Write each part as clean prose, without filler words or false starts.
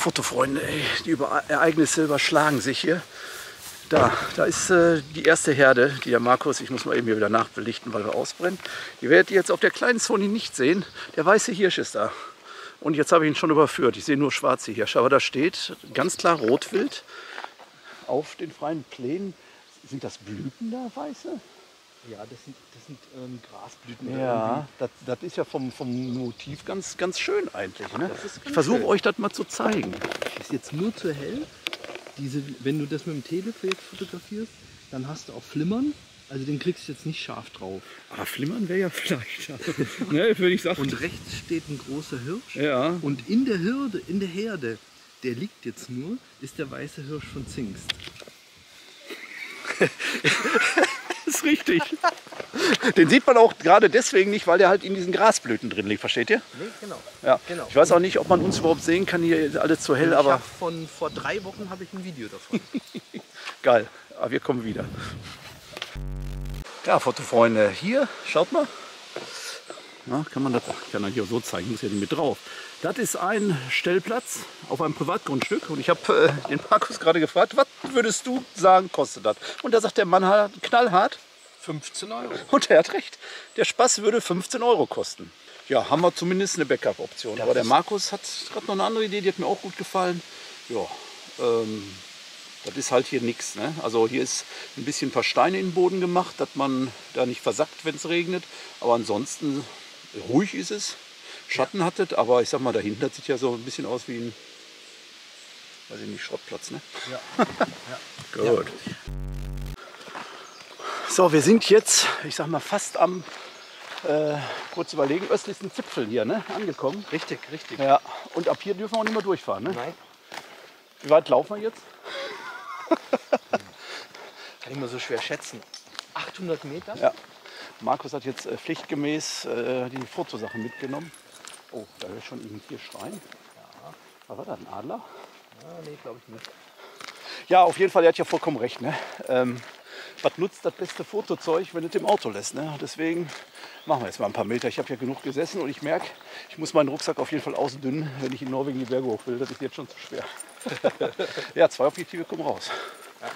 Fotofreunde, ey, die Ereignisse überschlagen sich hier. Da ist die erste Herde, die der Markus, ich muss mal eben hier wieder nachbelichten, weil wir ausbrennen. Ihr werdet jetzt auf der kleinen Sony nicht sehen, der weiße Hirsch ist da. Und jetzt habe ich ihn schon überführt, ich sehe nur schwarze Hirsche, aber da steht ganz klar Rotwild auf den freien Plänen. Sind das Blüten da, weiße? Ja, das sind Grasblüten. Ja, das ist ja vom Motiv ganz schön eigentlich. Ne? Ich versuche euch das mal zu zeigen. Ist jetzt nur zu hell. Wenn du das mit dem Telefon fotografierst, dann hast du auch Flimmern. Also den kriegst du jetzt nicht scharf drauf. Aber Flimmern wäre ja vielleicht, ne, würde ich sagen. Und rechts steht ein großer Hirsch. Ja. Und in der Herde, der liegt jetzt nur, ist der weiße Hirsch von Zingst. Das ist richtig. Den sieht man auch gerade deswegen nicht, weil der halt in diesen Grasblüten drin liegt, versteht ihr? Nee, genau. Ja. Genau. Ich weiß auch nicht, ob man uns überhaupt sehen kann, hier ist alles zu hell, aber... Vor 3 Wochen habe ich ein Video davon. Geil, aber wir kommen wieder. Ja, Fotofreunde, hier, schaut mal. Ja, kann man hier so zeigen, muss ja nicht mit drauf. Das ist ein Stellplatz auf einem Privatgrundstück und ich habe den Markus gerade gefragt, was würdest du sagen, kostet das? Und da sagt der Mann knallhart, 15 €. und er hat recht, der Spaß würde 15 € kosten. Ja, haben wir zumindest eine Backup-Option. Aber der Markus hat gerade noch eine andere Idee, die hat mir auch gut gefallen. Ja, das ist halt hier nichts. Ne? Also hier ist ein bisschen ein paar Steine in den Boden gemacht, dass man da nicht versackt, wenn es regnet. Aber ansonsten ruhig ist es. Schatten hat es, aber ich sag mal, dahinter sieht ja so ein bisschen aus wie ein, weiß ich nicht, Schrottplatz. Ne? Ja. Gut. So, wir sind jetzt, ich sag mal, fast am, kurz überlegen, östlichsten Zipfel hier, ne? Angekommen. Richtig. Ja, und ab hier dürfen wir auch nicht mehr durchfahren. Ne? Nein. Wie weit laufen wir jetzt? Kann ich mal so schwer schätzen. 800 Meter? Ja. Markus hat jetzt pflichtgemäß die Fotosachen mitgenommen. Oh, da höre ich schon ihn hier schreien. Ja. Was war das, ein Adler? Ja, nee, glaube ich nicht. Ja, auf jeden Fall, er hat ja vollkommen recht. Ne? Was nutzt das beste Fotozeug, wenn es im Auto lässt? Ne? Deswegen machen wir jetzt mal ein paar Meter. Ich habe ja genug gesessen und ich merke, ich muss meinen Rucksack auf jeden Fall ausdünnen, wenn ich in Norwegen die Berge hoch will. Das ist jetzt schon zu schwer. Ja, 2 Objektive kommen raus. Ja.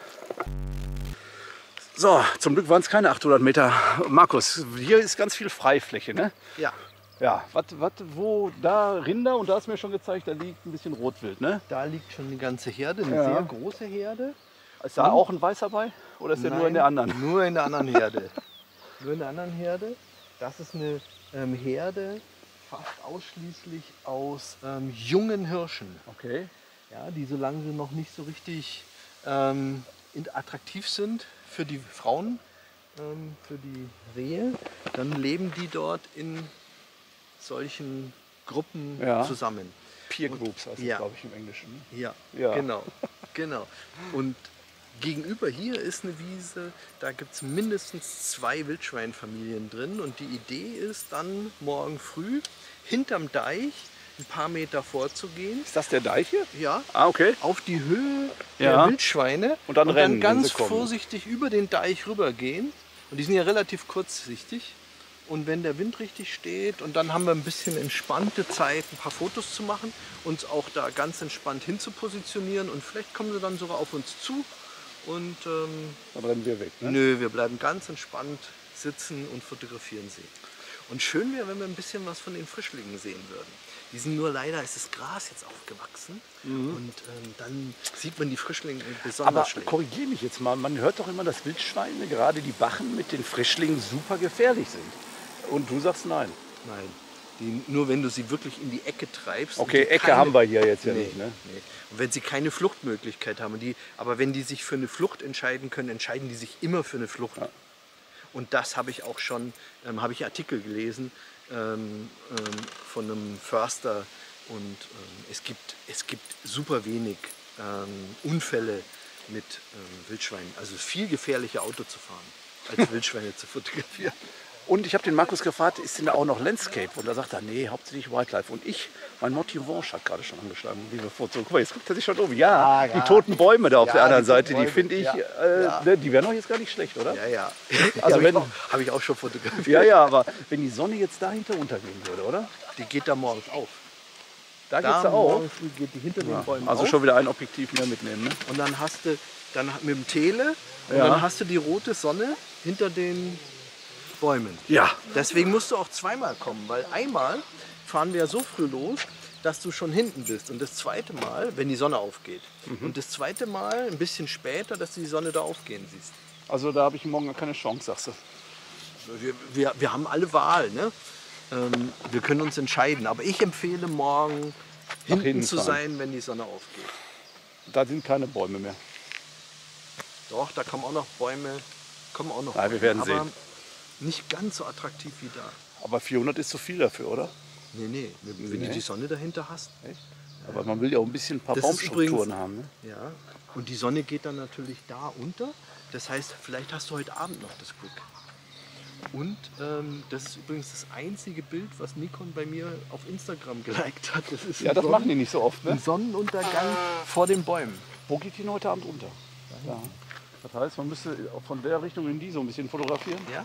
So, zum Glück waren es keine 800 Meter. Markus, hier ist ganz viel Freifläche, ne? Ja. Ja, wo da Rinder und da hast du mir schon gezeigt, da liegt ein bisschen Rotwild, ne? Da liegt schon eine ganze Herde, eine Ja. sehr große Herde. Ist da auch ein Weißer bei oder ist der nur in der anderen? Nur in der anderen Herde. Nur in der anderen Herde. Das ist eine Herde fast ausschließlich aus jungen Hirschen. Okay. Ja, die, solange sie noch nicht so richtig attraktiv sind für die Frauen, für die Rehe, dann leben die dort in solchen Gruppen zusammen. Peer Groups heißt das, glaube ich, im Englischen. Ne? Ja, Ja. genau. Und gegenüber hier ist eine Wiese, da gibt es mindestens 2 Wildschweinfamilien drin. Und die Idee ist dann morgen früh hinterm Deich ein paar Meter vorzugehen. Ist das der Deich hier? Ja. Ah, okay. Auf die Höhe Ja. der Wildschweine Und dann rennen, wenn ganz sie kommen. vorsichtig über den Deich rübergehen. Und die sind ja relativ kurzsichtig. Und wenn der Wind richtig steht und dann haben wir ein bisschen entspannte Zeit, ein paar Fotos zu machen, uns auch da ganz entspannt hin zu positionieren und vielleicht kommen sie dann sogar auf uns zu und Dann rennen wir weg. Ne? nö, wir bleiben ganz entspannt sitzen und fotografieren sie. Und schön wäre, wenn wir ein bisschen was von den Frischlingen sehen würden. Die sind nur leider, ist das Gras jetzt aufgewachsen und dann sieht man die Frischlinge besonders Aber schlecht. korrigiere mich jetzt mal, man hört doch immer, dass Wildschweine, gerade die Bachen mit den Frischlingen, super gefährlich sind. Und du sagst nein. Nein, nur wenn du sie wirklich in die Ecke treibst. Okay, Ecke haben wir hier jetzt ja Nee, nicht. Ne? nee. Und wenn sie keine Fluchtmöglichkeit haben, aber wenn die sich für eine Flucht entscheiden können, entscheiden die sich immer für eine Flucht. Ja. Und das habe ich auch schon, habe ich Artikel gelesen von einem Förster und es gibt super wenig Unfälle mit Wildschweinen. Also es ist viel gefährlicher Auto zu fahren, als Wildschweine zu fotografieren. Und ich habe den Markus gefragt, ist denn da auch noch Landscape? Und da sagt er, nee, hauptsächlich Wildlife. Und mein Motivance hat gerade schon angeschlagen, wie wir vorzogen. Guck mal, jetzt guckt er sich schon um. Ja, die toten Bäume da auf der anderen Seite, die finde ich, die wären doch jetzt gar nicht schlecht, oder? Ja. Also habe ich auch schon fotografiert. ja, aber wenn die Sonne jetzt dahinter untergehen würde, oder? Die geht da morgens auf. Da geht's ja auch. morgen früh geht die hinter den Bäumen Also auf. schon wieder ein Objektiv mehr mitnehmen. Ne? Und dann hast du mit dem Tele und Ja. dann hast du die rote Sonne hinter den Bäumen. Ja. Deswegen musst du auch zweimal kommen, weil einmal fahren wir ja so früh los, dass du schon hinten bist. Und das zweite Mal, wenn die Sonne aufgeht. Und das zweite Mal ein bisschen später, dass du die Sonne da aufgehen siehst. Also da habe ich morgen gar keine Chance, sagst du. Wir haben alle Wahl. Ne? Wir können uns entscheiden. Aber ich empfehle morgen hinten hinten zu fahren. sein, wenn die Sonne aufgeht. Da sind keine Bäume mehr. Doch, da kommen auch noch Bäume. Ja, wir werden aber sehen. nicht ganz so attraktiv wie da. Aber 400 ist zu viel dafür, oder? Nee, wenn du die Sonne dahinter hast. Echt? Aber man will ja auch ein bisschen ein paar Das ist Baumstrukturen übrigens- haben. Ne? Ja. Und die Sonne geht dann natürlich da unter. Das heißt, vielleicht hast du heute Abend noch das Glück. Und das ist übrigens das einzige Bild, was Nikon bei mir auf Instagram geliked hat. Das ist Ja, das machen die nicht so oft. ein Ne? Sonnenuntergang vor den Bäumen. Wo geht die denn heute Abend unter? Ja. Das heißt, man müsste auch von der Richtung in die so ein bisschen fotografieren. Ja?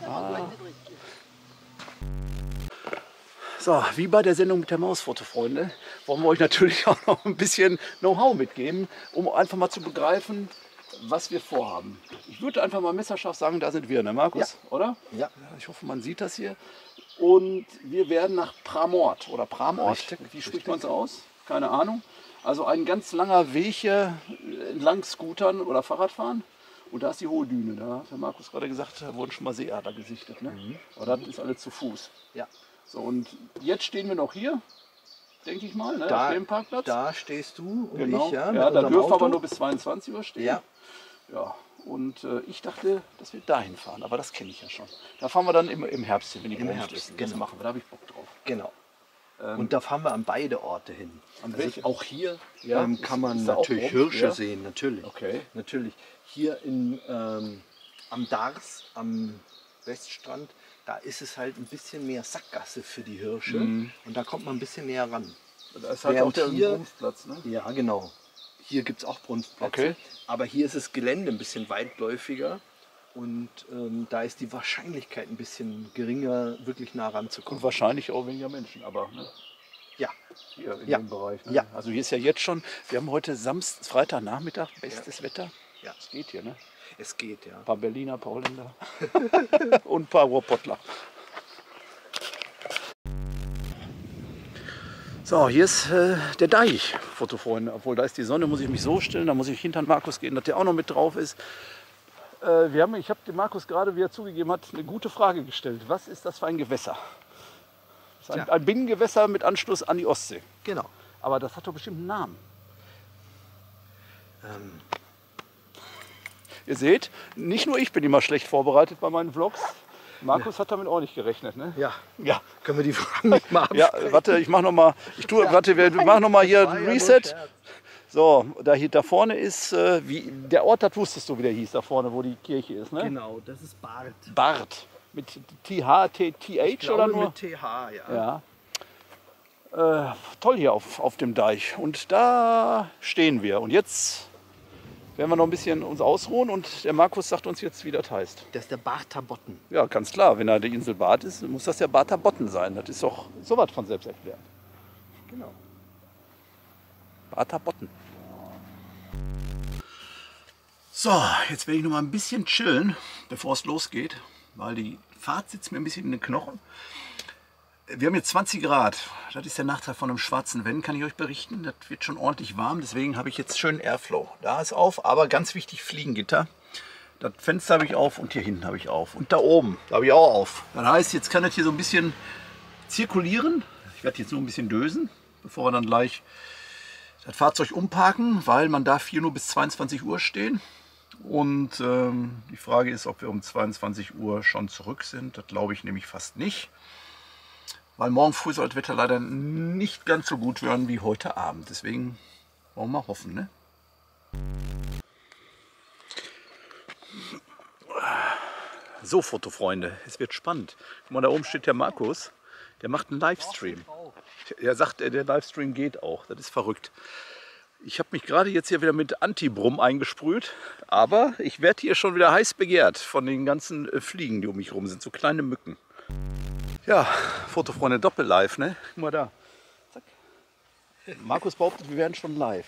So, wie bei der Sendung mit der Mausfotofreunde, wollen wir euch natürlich auch noch ein bisschen Know-how mitgeben, um einfach mal zu begreifen, was wir vorhaben. Ich würde einfach mal messerscharf sagen, da sind wir, ne Markus? Oder? Ja. Ich hoffe, man sieht das hier. Und wir werden nach Pramort oder Pramort, Richtig, wie spricht man es aus? Keine Ahnung. Also ein ganz langer Weg hier entlang Scootern oder Fahrradfahren. Und da ist die hohe Düne. Da hat der Markus gerade gesagt, da wurden schon mal Seeadler gesichtet. Ne? Aber das ist alles zu Fuß. Ja. So, und jetzt stehen wir noch hier, denke ich mal, ne, auf dem Parkplatz. Da stehst du und Genau. ich, ja, Ja, mit da unserem dürfen wir Auto. aber nur bis 22 Uhr stehen. Ja. Ja. Und ich dachte, dass wir dahin fahren, aber das kenne ich ja schon. Da fahren wir dann im Herbst hin, wenn die Im Bäume Herbst, stehen. Das genau. machen wir, da habe ich Bock drauf. Genau. Und da fahren wir an beide Orte hin. welchen? Auch hier Ja, kann man ist da auch natürlich rum? Hirsche Ja. sehen, natürlich. Okay. Natürlich. Hier am Dars, am Weststrand, da ist es halt ein bisschen mehr Sackgasse für die Hirsche. Und da kommt man ein bisschen näher ran. Da ist halt Während auch der hier- Brunftplatz, ne? Ja, genau. Hier gibt es auch Brunftplätze. Okay. Aber hier ist das Gelände ein bisschen weitläufiger. Und da ist die Wahrscheinlichkeit ein bisschen geringer, wirklich nah ranzukommen. Und wahrscheinlich auch weniger Menschen, aber ne, Ja, hier in Ja. dem Bereich. Ne? Ja. Also hier ist ja jetzt schon, wir haben heute Freitagnachmittag, bestes Wetter. Ja. Es geht hier, ne? es geht, ja. Ein paar Berliner, ein paar Holländer und ein paar Ruhrpottler. So, hier ist der Deich, Fotofreunde. Obwohl, da ist die Sonne, muss ich mich so stellen, da muss ich hinter den Markus gehen, dass der auch noch mit drauf ist. Ich habe dem Markus gerade, wie er zugegeben hat, eine gute Frage gestellt. Was ist das für ein Gewässer? Das ist Tja. ein Binnengewässer mit Anschluss an die Ostsee. Genau. Aber das hat doch bestimmt einen Namen. Ihr seht, nicht nur ich bin immer schlecht vorbereitet bei meinen Vlogs. Markus hat damit auch nicht gerechnet. Ne? Ja. Ja. Können wir die Fragen nicht mal Ja, absprechen? warte, ich mache noch mal. Wir machen noch mal hier War ein ja nur Reset. Scherz. So, da vorne ist der Ort, das wusstest du, wie der hieß, da vorne, wo die Kirche ist, ne? Genau, das ist Bart. Bart. Mit TH oder nur? mit TH, ja. Ja. Toll hier auf dem Deich. Und da stehen wir. Und jetzt werden wir noch ein bisschen uns ausruhen und der Markus sagt uns jetzt, wie das heißt. Das ist der Bartabotten. Ja, ganz klar, wenn da die Insel Bart ist, muss das der Bartabotten sein. Das ist doch sowas von selbst erklärt. Genau. Bartabotten. So, jetzt werde ich noch mal ein bisschen chillen, bevor es losgeht, weil die Fahrt sitzt mir ein bisschen in den Knochen. Wir haben jetzt 20 Grad. Das ist der Nachteil von einem schwarzen Van, kann ich euch berichten. Das wird schon ordentlich warm, deswegen habe ich jetzt schön Airflow. Da ist auf, aber ganz wichtig Fliegengitter. Das Fenster habe ich auf und hier hinten habe ich auf. Und da oben, da habe ich auch auf. Das heißt, jetzt kann das hier so ein bisschen zirkulieren. Ich werde jetzt nur ein bisschen dösen, bevor wir dann gleich das Fahrzeug umparken, weil man darf hier nur bis 22 Uhr stehen. Und die Frage ist, ob wir um 22 Uhr schon zurück sind. Das glaube ich nämlich fast nicht. Weil morgen früh soll das Wetter leider nicht ganz so gut werden wie heute Abend. Deswegen wollen wir mal hoffen, ne? So, Fotofreunde, es wird spannend. Guck mal, da oben steht der Markus. Der macht einen Livestream. Er sagt, der Livestream geht auch. Das ist verrückt. Ich habe mich gerade jetzt hier wieder mit Antibrumm eingesprüht. Aber ich werde hier schon wieder heiß begehrt von den ganzen Fliegen, die um mich rum sind. So kleine Mücken. Ja, Fotofreunde, Doppel-Live, ne? Guck mal da. Zack. Markus behauptet, wir wären schon live.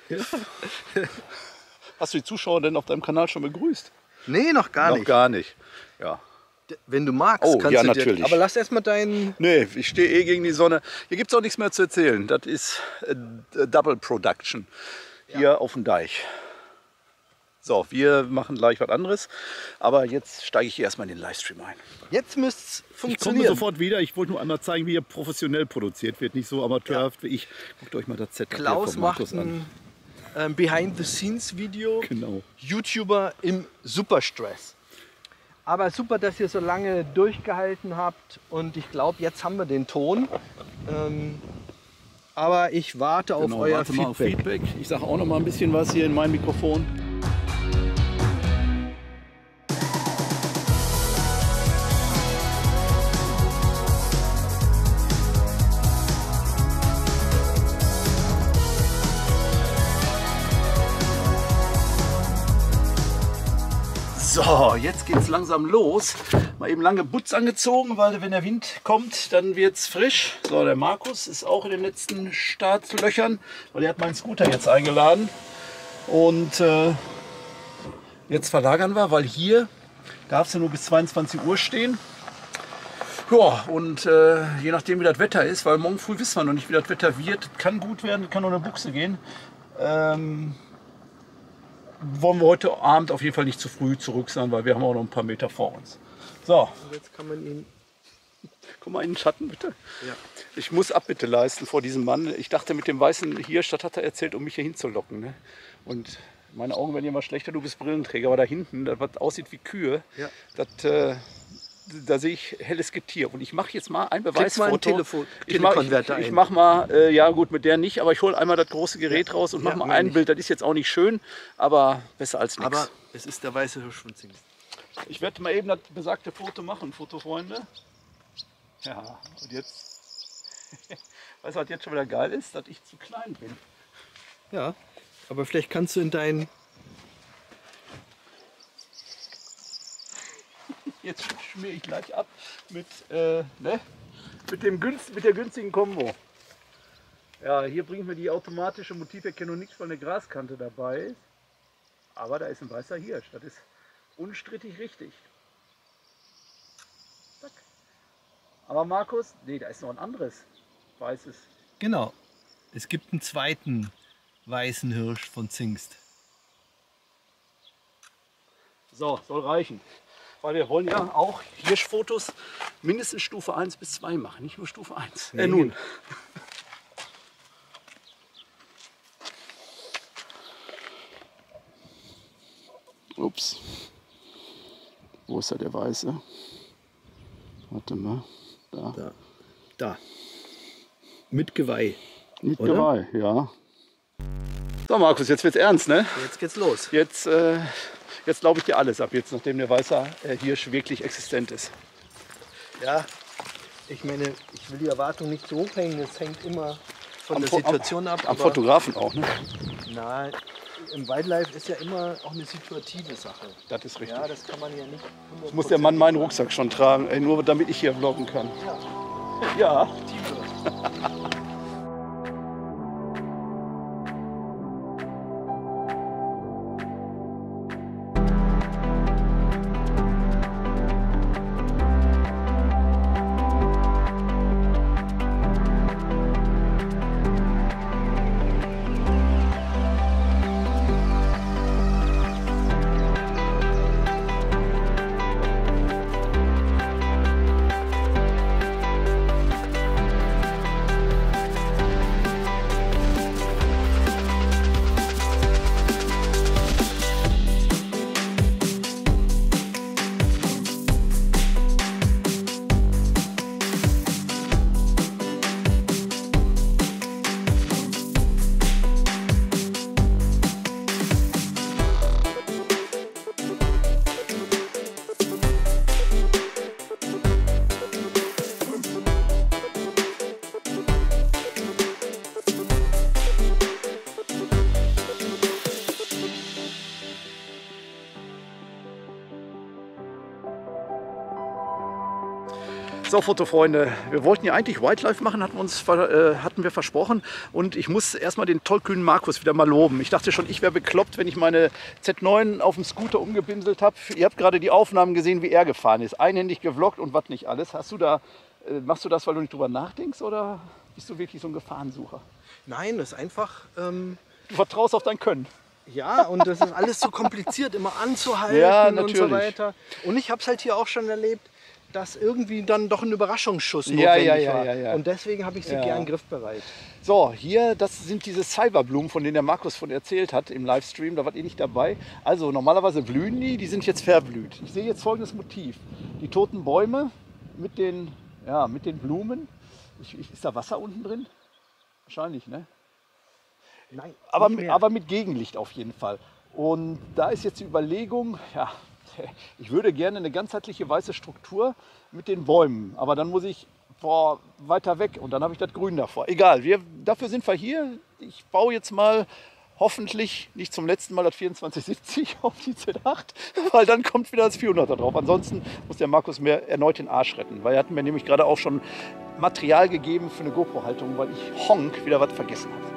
Hast du die Zuschauer denn auf deinem Kanal schon begrüßt? Nee, noch gar Noch nicht. gar nicht. Ja. Wenn du magst, Oh, kannst ja, du natürlich. Aber lass erstmal deinen... Nee, ich stehe eh gegen die Sonne. Hier gibt es auch nichts mehr zu erzählen. Das ist Double Production hier auf dem Deich. So, wir machen gleich was anderes. Aber jetzt steige ich hier erstmal in den Livestream ein. Jetzt müsste es Ich komme funktionieren. sofort wieder. Ich wollte nur einmal zeigen, wie hier professionell produziert wird. Nicht so amateurhaft wie ich. Guckt euch mal das Setup hier Klaus von macht Markus an. ein Behind-the-Scenes-Video. Genau. YouTuber im Superstress. Aber super, dass ihr so lange durchgehalten habt. Und ich glaube, jetzt haben wir den Ton. Aber ich warte auf euer warte mal auf Feedback. Feedback. Ich sage auch noch mal ein bisschen was hier in mein Mikrofon. So, jetzt geht es langsam los. Mal eben lange Boots angezogen, weil wenn der Wind kommt, dann wird es frisch. So, der Markus ist auch in den letzten Startlöchern, weil er hat meinen Scooter jetzt eingeladen. Und jetzt verlagern wir, weil hier darf es ja nur bis 22 Uhr stehen. Ja, und je nachdem wie das Wetter ist, weil morgen früh wissen wir noch nicht, wie das Wetter wird. Kann gut werden, kann noch eine Buchse gehen. Wollen wir heute Abend auf jeden Fall nicht zu früh zurück sein, weil wir haben auch noch ein paar Meter vor uns. So, Jetzt kann man ihn... guck mal in den Schatten bitte. Ja. Ich muss Abbitte leisten vor diesem Mann. Ich dachte mit dem weißen Hirsch, das hat er erzählt, um mich hier hinzulocken. Ne? Und meine Augen werden immer schlechter, du bist Brillenträger, aber da hinten, das was aussieht wie Kühe, Ja. da sehe ich helles Getier. Und ich mache jetzt mal ein Beweisfoto. Klick mal einen Ich mache Telekonverter ein. mach mal, ja gut, mit der nicht, aber ich hole einmal das große Gerät raus und Ja, mache mal meine ein ich. Bild. Das ist jetzt auch nicht schön, aber besser als nichts. Aber es ist der weiße Hirsch von Zingst. Ich werde mal eben das besagte Foto machen, Fotofreunde. Ja, und jetzt, weißt du, was jetzt schon wieder geil ist, dass ich zu klein bin. Ja, aber vielleicht kannst du in deinen... Jetzt schmier ich gleich ab mit, mit der günstigen Kombo. Ja, hier bringt mir die automatische Motiverkennung nichts, weil eine Graskante dabei ist. Aber da ist ein weißer Hirsch. Das ist unstrittig richtig. Zack. Aber Markus, nee, da ist noch ein anderes weißes. Genau. Es gibt einen zweiten weißen Hirsch von Zingst. So, soll reichen. Weil wir wollen ja auch Hirschfotos mindestens Stufe 1 bis 2 machen, nicht nur Stufe 1. Nee. Nun. Ups. Wo ist da der Weiße? Warte mal. Da. Da. Mit Geweih. Mit oder? Geweih, ja. So Markus, jetzt wird's ernst, ne? Jetzt geht's los. Jetzt glaube ich dir alles ab, jetzt nachdem der weiße Hirsch wirklich existent ist. Ja, ich meine, ich will die Erwartung nicht so hochhängen. Es hängt immer von der Situation ab. Am aber Fotografen auch, ne? na, im Wildlife ist ja immer auch eine situative Sache. Das ist richtig. Ja, das kann man ja nicht. Jetzt muss der Mann meinen Rucksack schon tragen, ey, nur damit ich hier vloggen kann. Ja. Teamwork. So, Fotofreunde, wir wollten ja eigentlich Wildlife machen, hatten wir versprochen. Und ich muss erstmal den tollkühnen Markus wieder mal loben. Ich dachte schon, ich wäre bekloppt, wenn ich meine Z9 auf dem Scooter umgebimselt habe. Ihr habt gerade die Aufnahmen gesehen, wie er gefahren ist. Einhändig gevloggt und was nicht alles. Machst du das, weil du nicht drüber nachdenkst, oder bist du wirklich so ein Gefahrensucher? Nein, das ist einfach... Du vertraust auf dein Können. Ja, und das ist alles so kompliziert, immer anzuhalten Ja, und so weiter. Und ich habe es halt hier auch schon erlebt, dass irgendwie dann doch ein Überraschungsschuss notwendig war. Ja. Und deswegen habe ich sie gern griffbereit. So, hier, das sind diese Cyberblumen, von denen der Markus von erzählt hat im Livestream. Da wart ihr nicht dabei. Also normalerweise blühen die sind jetzt verblüht. Ich sehe jetzt folgendes Motiv. Die toten Bäume mit den Blumen. Ist da Wasser unten drin? Wahrscheinlich, ne? Nein, aber mit Gegenlicht auf jeden Fall. Und da ist jetzt die Überlegung, ja, ich würde gerne eine ganzheitliche weiße Struktur mit den Bäumen, aber dann muss ich weiter weg und dann habe ich das Grün davor. Egal, dafür sind wir hier. Ich baue jetzt mal hoffentlich nicht zum letzten Mal das 2470 auf die Z8, weil dann kommt wieder das 400er drauf. Ansonsten muss der Markus mir erneut den Arsch retten, weil er hat mir nämlich gerade auch schon Material gegeben für eine GoPro-Haltung, weil ich wieder was vergessen habe.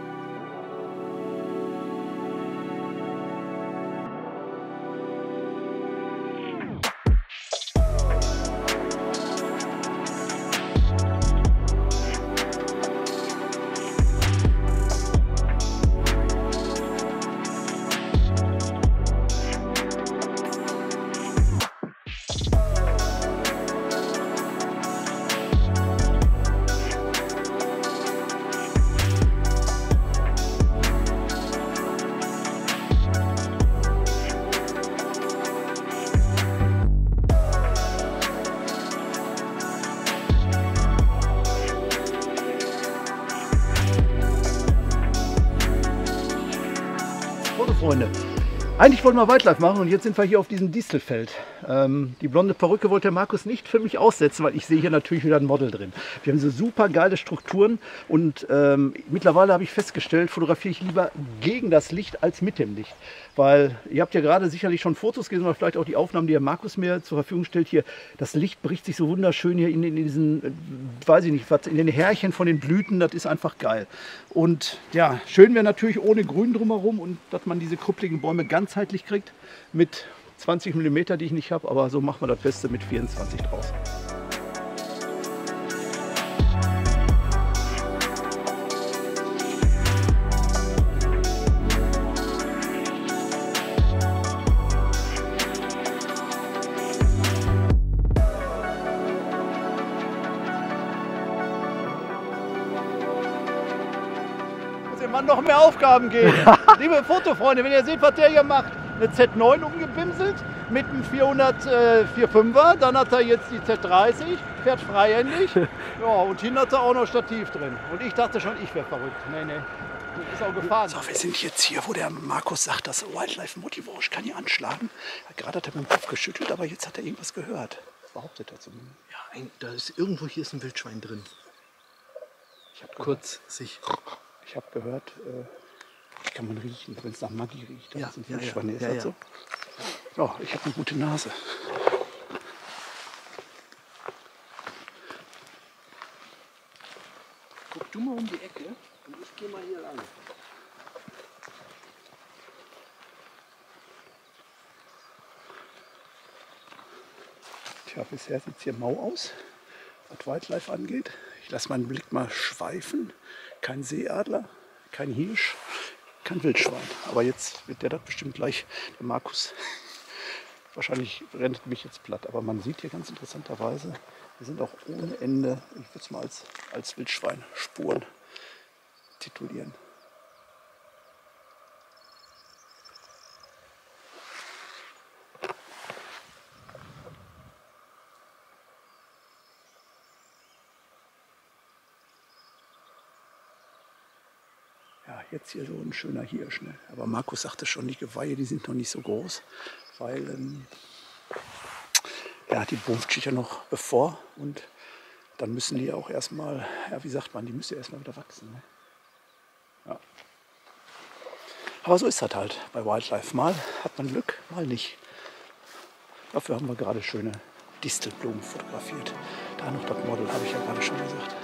Freunde. Eigentlich wollten wir Wildlife machen und jetzt sind wir hier auf diesem Distelfeld. Die blonde Perücke wollte der Markus nicht für mich aussetzen, weil ich sehe hier natürlich wieder ein Model drin. Wir haben so super geile Strukturen und mittlerweile habe ich festgestellt, fotografiere ich lieber gegen das Licht als mit dem Licht. Weil ihr habt ja gerade sicherlich schon Fotos gesehen oder vielleicht auch die Aufnahmen, die der Markus mir zur Verfügung stellt. Hier, das Licht bricht sich so wunderschön hier in diesen, weiß ich nicht, was, in den Härchen von den Blüten. Das ist einfach geil. Und ja, schön wäre natürlich ohne Grün drumherum und dass man diese kruppligen Bäume ganzheitlich kriegt mit 20 mm, die ich nicht habe. Aber so machen wir das Beste mit 24 draus. Mann noch mehr Aufgaben geben. Liebe Fotofreunde, wenn ihr seht, was der hier macht, eine Z9 umgebimselt mit einem 405er, dann hat er jetzt die Z30, fährt freihändig, ja, und hinten hat er auch noch Stativ drin. Und ich dachte schon, ich wäre verrückt. Nee, das ist auch gefahren. So, wir sind jetzt hier, wo der Markus sagt, das Wildlife Motivash kann hier anschlagen. Gerade hat er mit dem Kopf geschüttelt, aber jetzt hat er irgendwas gehört. Das behauptet er zumindest. Ja, da ist irgendwo hier ist ein Wildschwein drin. Ich habe gehört, kann man riechen, wenn es nach Maggi riecht. Ja, ist ein Wildschwein. Ist das so? Oh, ich habe eine gute Nase. Guck du mal um die Ecke und ich gehe mal hier lang. Tja, bisher sieht es hier mau aus, was Wildlife angeht. Ich lasse meinen Blick mal schweifen. Kein Seeadler, kein Hirsch, kein Wildschwein. Aber jetzt wird der das bestimmt gleich, der Markus, wahrscheinlich rennt mich jetzt platt. Aber man sieht hier ganz interessanterweise, wir sind auch ohne Ende, ich würde es mal als Wildschweinspuren titulieren. Ja, jetzt hier so ein schöner Hirsch. Ne? Aber Markus sagte schon, die Geweihe, die sind noch nicht so groß, weil die Brunft steht ja noch bevor und dann müssen die auch erstmal, ja, wie sagt man, die müssen ja erstmal wieder wachsen. Ne? Ja. Aber so ist das halt bei Wildlife. Mal hat man Glück, mal nicht. Dafür haben wir gerade schöne Distelblumen fotografiert. Da noch das Model, habe ich ja gerade schon gesagt.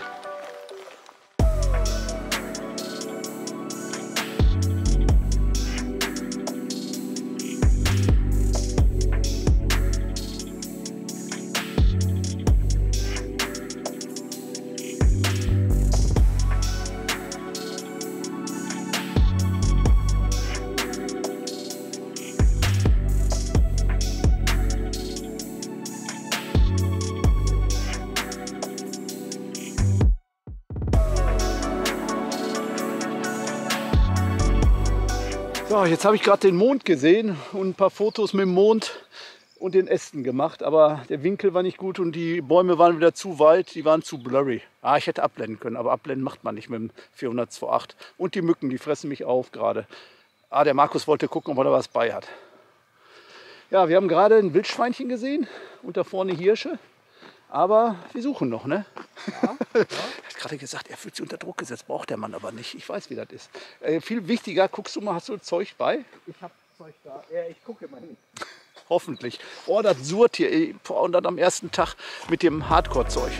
So, jetzt habe ich gerade den Mond gesehen und ein paar Fotos mit dem Mond und den Ästen gemacht, aber der Winkel war nicht gut und die Bäume waren wieder zu weit, die waren zu blurry. Ich hätte abblenden können, aber abblenden macht man nicht mit dem 400-2.8. Und die Mücken, die fressen mich auf gerade. Der Markus wollte gucken, ob er da was bei hat. Ja, wir haben gerade ein Wildschweinchen gesehen und da vorne Hirsche. Aber wir suchen noch, ne? Ja. Er hat gerade gesagt, er fühlt sich unter Druck gesetzt, braucht der Mann aber nicht. Ich weiß, wie das ist. Viel wichtiger, guckst du mal, hast du Zeug bei? Ich habe Zeug da. Ich gucke mal hin. Hoffentlich. Oh, das surrt hier. Und dann am ersten Tag mit dem Hardcore-Zeug.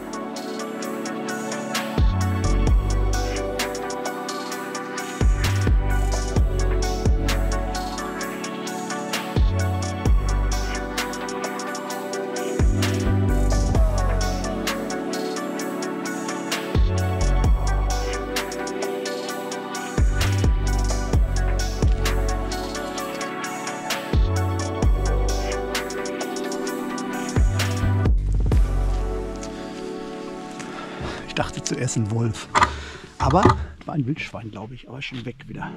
Ich dachte zuerst ein Wolf, aber war ein Wildschwein, glaube ich, aber schon weg wieder.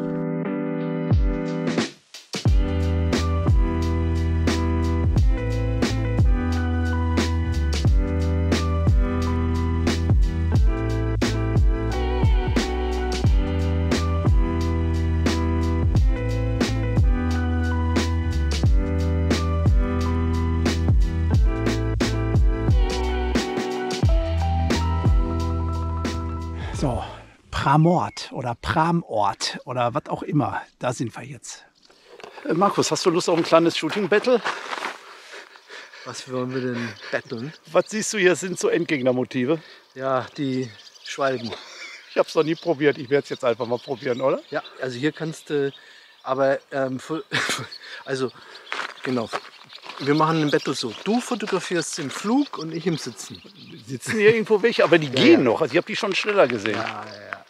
So, Pramort oder Pramort oder was auch immer, da sind wir jetzt. Markus, hast du Lust auf ein kleines Shooting-Battle? Was wollen wir denn battlen? Was siehst du hier, sind so Endgegnermotive? Ja, die Schwalben. Ich habe es noch nie probiert, ich werde es jetzt einfach mal probieren, oder? Ja, also hier kannst du, aber also genau, wir machen ein Battle so. Du fotografierst im Flug und ich im Sitzen. Sitzen hier irgendwo welche, aber die gehen noch. Also ich habe die schon schneller gesehen. Ja.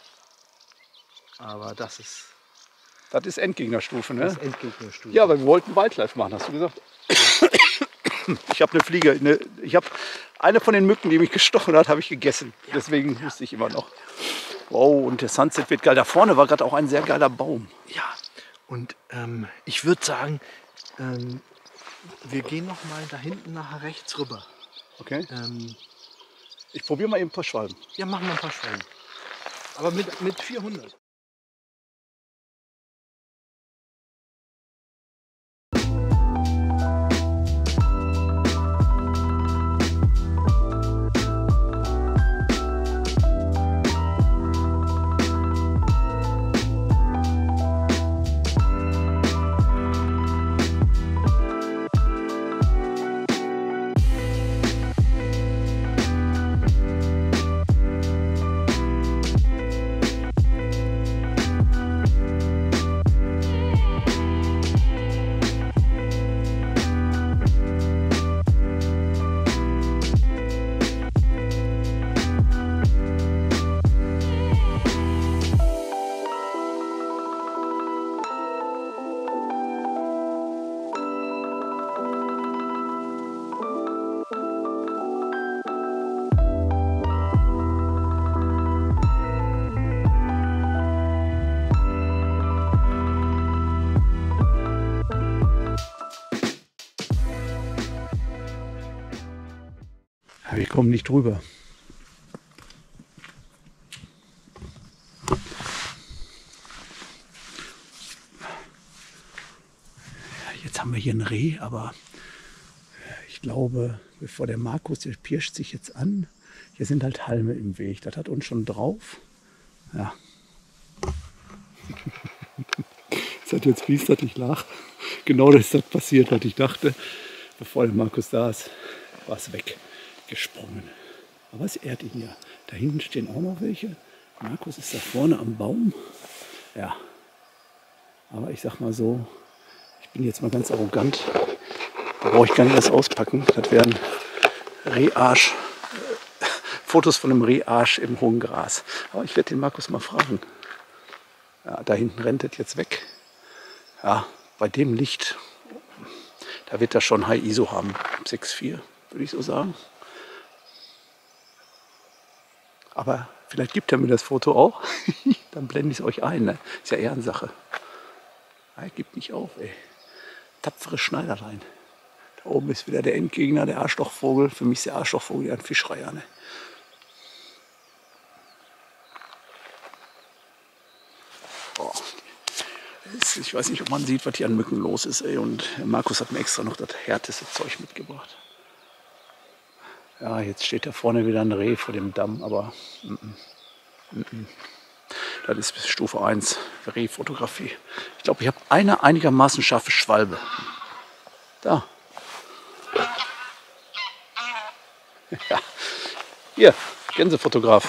Aber das ist Endgegnerstufe, ne? Das ist Endgegnerstufe. Ja, aber wir wollten Wildlife machen, hast du gesagt? Ich habe eine Fliege, ich habe eine von den Mücken, die mich gestochen hat, habe ich gegessen. Deswegen wusste ich immer noch. Wow, und der Sunset wird geil. Da vorne war gerade auch ein sehr geiler Baum. Ja, und ich würde sagen, wir gehen noch mal da hinten nachher rechts rüber. Okay. Ich probiere mal eben ein paar Schwalben. Ja, machen wir ein paar Schwalben. Aber mit 400. Wir kommen nicht drüber. Jetzt haben wir hier ein Reh, aber ich glaube, bevor der Markus, der pirscht sich jetzt an. Hier sind halt Halme im Weg. Das hat uns schon drauf. Ja. Es hat jetzt fies, dass ich lach. Genau das ist das passiert, was ich dachte. bevor der Markus da ist, war es weggesprungen. Aber es ehrt ihn ja. Da hinten stehen auch noch welche. Markus ist da vorne am Baum. Ja, aber ich sag mal so, ich bin jetzt mal ganz arrogant. Da brauche ich gar nicht erst auspacken. Das wären Reharsch, Fotos von einem Reharsch im hohen Gras. Aber ich werde den Markus mal fragen. Ja, da hinten rennt es jetzt weg. Ja, bei dem Licht, da wird er schon High ISO haben. 6,4 würde ich so sagen. Aber vielleicht gibt er mir das Foto auch. Dann blende ich es euch ein. Ne? Ist ja Ehrensache. Er gibt nicht auf, ey. Tapfere Schneiderlein. Da oben ist wieder der Endgegner, der Arschlochvogel. Für mich ist der Arschlochvogel ja ein Fischreiher. Ne? Oh. Ich weiß nicht, ob man sieht, was hier an Mücken los ist. Ey. Und Markus hat mir extra noch das härteste Zeug mitgebracht. Ja, jetzt steht da vorne wieder ein Reh vor dem Damm, aber das ist bis Stufe 1 Rehfotografie. Ich glaube, ich habe eine einigermaßen scharfe Schwalbe. Da. Ja. Hier, Gänsefotograf.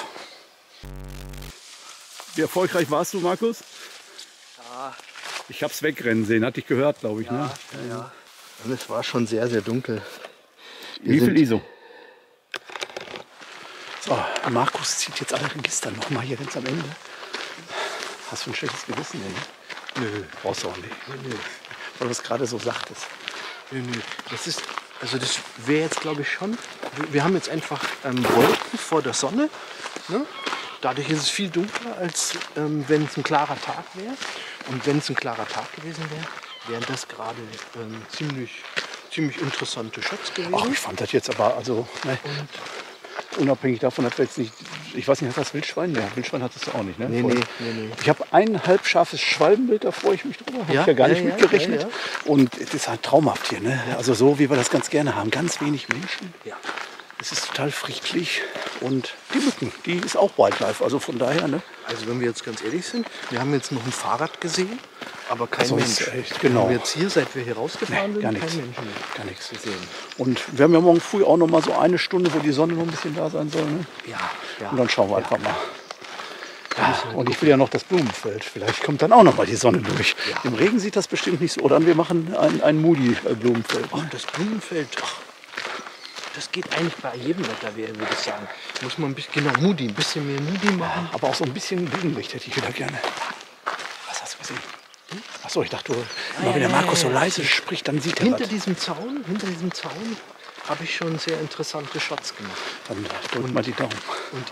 Wie erfolgreich warst du, Markus? Ja. Ich habe es wegrennen sehen, hatte ich gehört, glaube ich. Ja, Ne? ja. Und es war schon sehr, sehr dunkel. Wie viel ISO? So, Markus zieht jetzt alle Register nochmal hier ganz am Ende. Hast du ein schlechtes Gewissen? Nee. Nö, brauchst du auch nicht. Nö. Weil du es gerade so sagtest. Nö. Das ist, also das wäre jetzt glaube ich schon, wir haben jetzt einfach Wolken vor der Sonne. Ne? Dadurch ist es viel dunkler, als wenn es ein klarer Tag wäre. Und wenn es ein klarer Tag gewesen wäre, wären das gerade ziemlich interessante Shots gewesen. Ach, ich fand das jetzt aber, also, ne, unabhängig davon, dass wir jetzt nicht, ich weiß nicht, hat das Wildschwein? Ja, Wildschwein hattest du auch nicht, ne? Nee. Ich habe ein halbscharfes Schwalbenbild, da freue ich mich drüber. Habe ich ja gar nicht mitgerechnet. Ja. Und es ist halt traumhaft hier, ne? Also so, wie wir das ganz gerne haben. Ganz wenig Menschen. Ja. Es ist total friedlich. Und die Mücken, die ist auch Wildlife. Also von daher, ne? Also wenn wir jetzt ganz ehrlich sind, wir haben jetzt noch ein Fahrrad gesehen, aber kein Mensch. Echt, genau. Haben wir jetzt hier, seit wir hier rausgefahren sind, gar kein nichts. Mensch Gar nichts. gesehen. Und wir haben ja morgen früh auch noch mal so eine Stunde, wo die Sonne noch ein bisschen da sein soll. Ne? Ja. Und dann schauen wir einfach mal. Ja, und ich will ja noch das Blumenfeld. Vielleicht kommt dann auch noch mal die Sonne durch. Ja. Im Regen sieht das bestimmt nicht so. Oder wir machen ein Moody-Blumenfeld. Oh, das Blumenfeld, das geht eigentlich bei jedem Wetter, würde ich sagen. Muss man ein bisschen, genau, ein bisschen mehr Moody machen. Aber auch so ein bisschen Gegenlicht hätte ich wieder gerne. Was hast du gesehen? Achso, ich dachte, wenn der Markus so leise spricht, dann sieht er hinter diesem Zaun habe ich schon sehr interessante Shots gemacht. Dann drück mal die Daumen. Und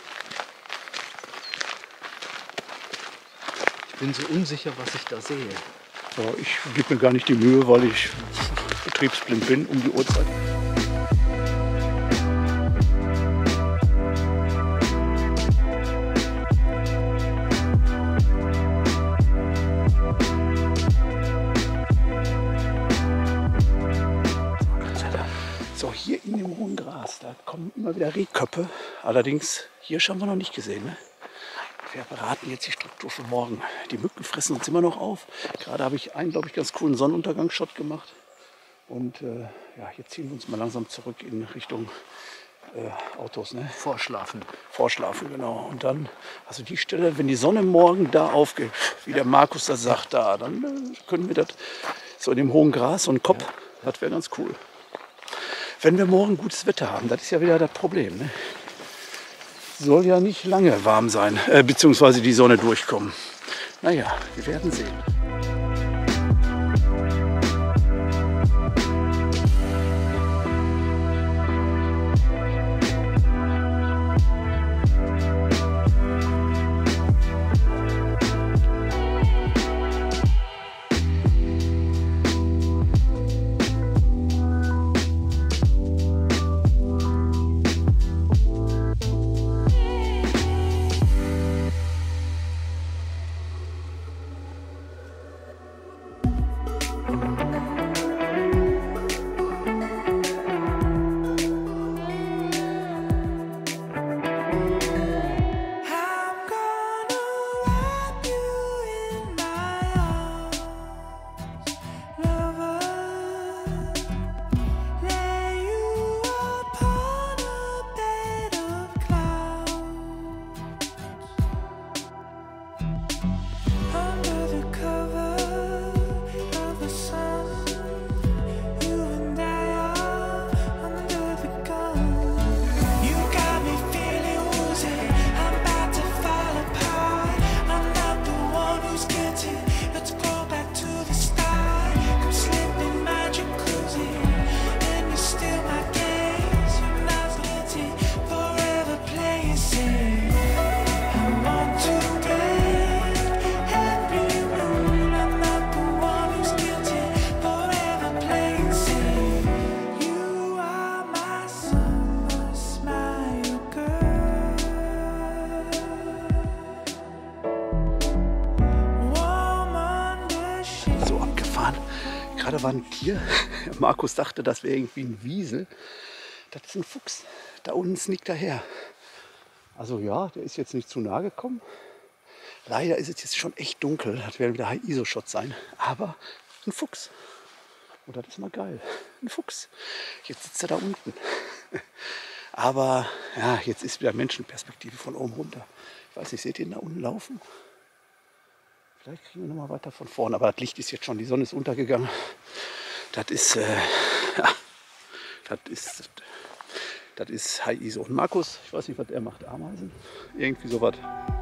ich bin so unsicher, was ich da sehe. Ja, ich gebe mir gar nicht die Mühe, weil ich betriebsblind bin um die Uhrzeit. So, hier in dem hohen Gras, da kommen immer wieder Rehköppe. Allerdings, Hirsche haben wir noch nicht gesehen. Ne? Wir beraten jetzt die Struktur für morgen. Die Mücken fressen uns immer noch auf. Gerade habe ich einen, glaube ich, ganz coolen Sonnenuntergangsshot gemacht. Und ja, jetzt ziehen wir uns mal langsam zurück in Richtung Autos. Ne? Vorschlafen. Vorschlafen, genau. Und dann, also die Stelle, wenn die Sonne morgen da aufgeht, wie der Markus das sagt, da, dann können wir das so in dem hohen Gras, so ein Kopf, das wäre ganz cool. Wenn wir morgen gutes Wetter haben, das ist ja wieder das Problem. Ne? Soll ja nicht lange warm sein, beziehungsweise die Sonne durchkommen. Naja, wir werden sehen. gerade war ein Tier. Markus dachte, das wäre irgendwie ein Wiesel. Das ist ein Fuchs. Da unten sneakt er her. Also ja, der ist jetzt nicht zu nahe gekommen. Leider ist es jetzt schon echt dunkel. Das werden wieder High-ISO-Shots sein. Aber ein Fuchs. Und das ist mal geil. Ein Fuchs. Jetzt sitzt er da unten. Aber ja, jetzt ist wieder Menschenperspektive von oben runter. Ich weiß nicht, seht ihr ihn da unten laufen? Vielleicht kriegen wir noch mal weiter von vorne. Aber das Licht ist jetzt schon, die Sonne ist untergegangen. Das ist, ja, das ist High ISO. Und Markus, ich weiß nicht, was er macht, Ameisen? Irgendwie sowas.